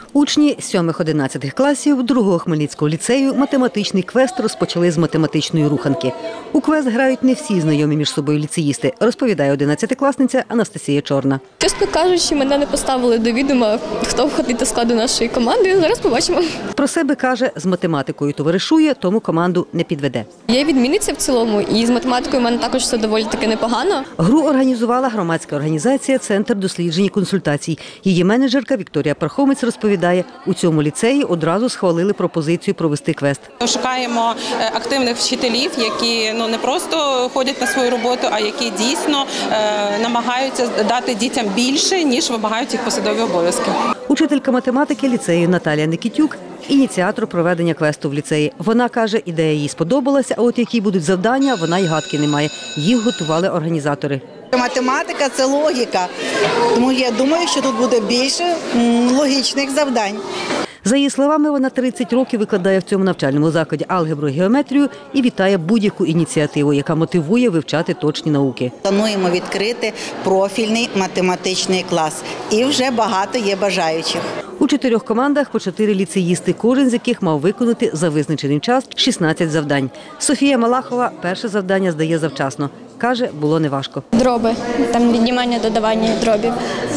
Учні 7-11 класів 2-го Хмельницького ліцею математичний квест розпочали з математичної руханки. У квест грають не всі знайомі між собою ліцеїсти, розповідає 11-класниця Анастасія Чорна. Чесно кажучи, мене не поставили до відома, хто входить до складу нашої команди. Зараз побачимо. Про себе каже, з математикою товаришує, тому команду не підведе. Я відмінниця в цілому, і з математикою в мене також все доволі таки непогано. Гру організувала громадська організація «Центр досліджень і консультацій». Її менеджерка Вікторія Пархомець розповідає, у цьому ліцеї одразу схвалили пропозицію провести квест. Шукаємо активних вчителів, які не просто ходять на свою роботу, а які дійсно намагаються дати дітям більше, ніж вимагають їх посадові обов'язки. Учителька математики ліцею Наталія Никитюк – ініціатор проведення квесту в ліцеї. Вона каже, ідея їй сподобалася, а от які будуть завдання, вона й гадки не має. Їх готували організатори. Математика – це логіка, тому я думаю, що тут буде більше логічних завдань. За її словами, вона 30 років викладає в цьому навчальному закладі алгебру і геометрію і вітає будь-яку ініціативу, яка мотивує вивчати точні науки. Плануємо відкрити профільний математичний клас. І вже багато є бажаючих. У 4 командах по 4 ліцеїсти, кожен з яких мав виконати за визначений час 16 завдань. Софія Малахова перше завдання здає завчасно. Каже, було неважко. Дроби, там віднімання, додавання дробів.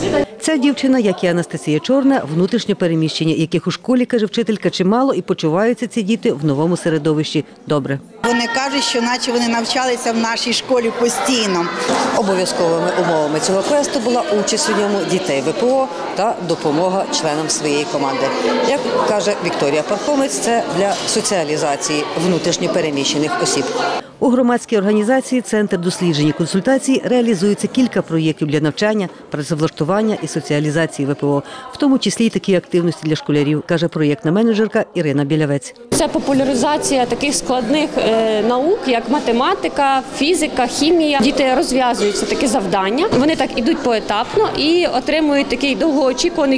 Ця дівчина, як і Анастасія Чорна, внутрішньо переміщені, яких у школі, каже вчителька, чимало, і почуваються ці діти в новому середовищі добре. Вони кажуть, що наче вони навчалися в нашій школі постійно. Обов'язковими умовами цього квесту була участь у ньому дітей ВПО та допомога членам своєї команди. Як каже Вікторія Пархомець, це для соціалізації внутрішньо переміщених осіб. У громадській організації «Центр досліджень і консультацій» реалізується кілька проєктів для навчання, працевлаштування і соціалізації ВПО, в тому числі й такі активності для школярів, каже проєктна менеджерка Ірина Білявець. Це популяризація таких складних наук, як математика, фізика, хімія. Діти розв'язуються такі завдання, вони так ідуть поетапно і отримують такий довгоочікуваний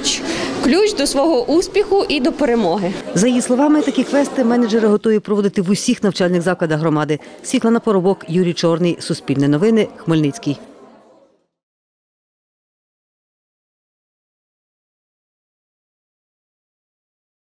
ключ до свого успіху і до перемоги. За її словами, такі квести менеджери готові проводити в усіх навчальних закладах громади. Світлана Поробок, Юрій Чорний, Суспільне новини, Хмельницький.